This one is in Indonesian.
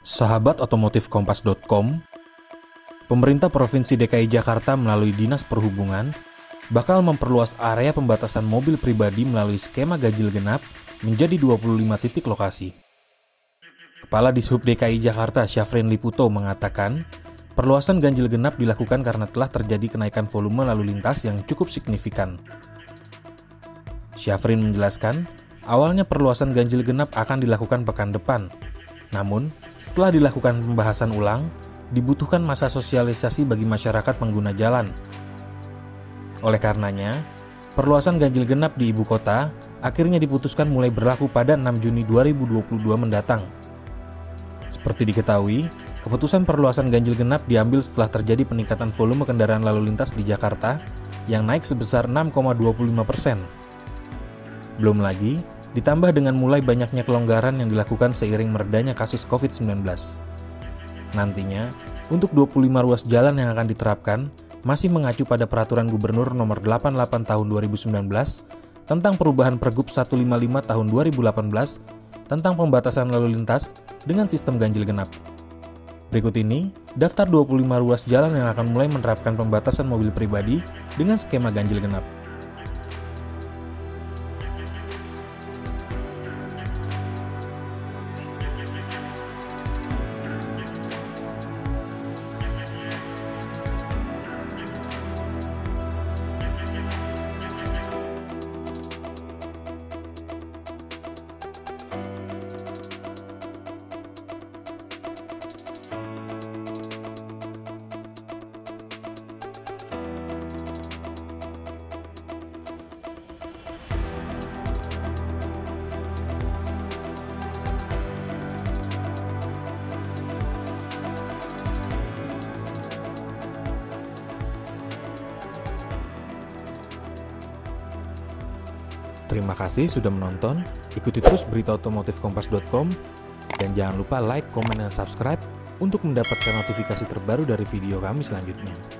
Sahabat otomotif kompas.com, pemerintah Provinsi DKI Jakarta melalui Dinas Perhubungan bakal memperluas area pembatasan mobil pribadi melalui skema ganjil genap menjadi 25 titik lokasi. Kepala Dishub DKI Jakarta Syafrin Liputo mengatakan, perluasan ganjil genap dilakukan karena telah terjadi kenaikan volume lalu lintas yang cukup signifikan. Syafrin menjelaskan, awalnya perluasan ganjil genap akan dilakukan pekan depan. Namun, setelah dilakukan pembahasan ulang, dibutuhkan masa sosialisasi bagi masyarakat pengguna jalan. Oleh karenanya, perluasan ganjil genap di ibu kota akhirnya diputuskan mulai berlaku pada 6 Juni 2022 mendatang. Seperti diketahui, keputusan perluasan ganjil genap diambil setelah terjadi peningkatan volume kendaraan lalu lintas di Jakarta yang naik sebesar 6,25%. Belum lagi, ditambah dengan mulai banyaknya kelonggaran yang dilakukan seiring meredanya kasus COVID-19. Nantinya, untuk 25 ruas jalan yang akan diterapkan, masih mengacu pada Peraturan Gubernur Nomor 88 Tahun 2019 tentang perubahan Pergub 155 Tahun 2018 tentang pembatasan lalu lintas dengan sistem ganjil genap. Berikut ini, daftar 25 ruas jalan yang akan mulai menerapkan pembatasan mobil pribadi dengan skema ganjil genap. Terima kasih sudah menonton, ikuti terus berita otomotif kompas.com, dan jangan lupa like, komen, dan subscribe untuk mendapatkan notifikasi terbaru dari video kami selanjutnya.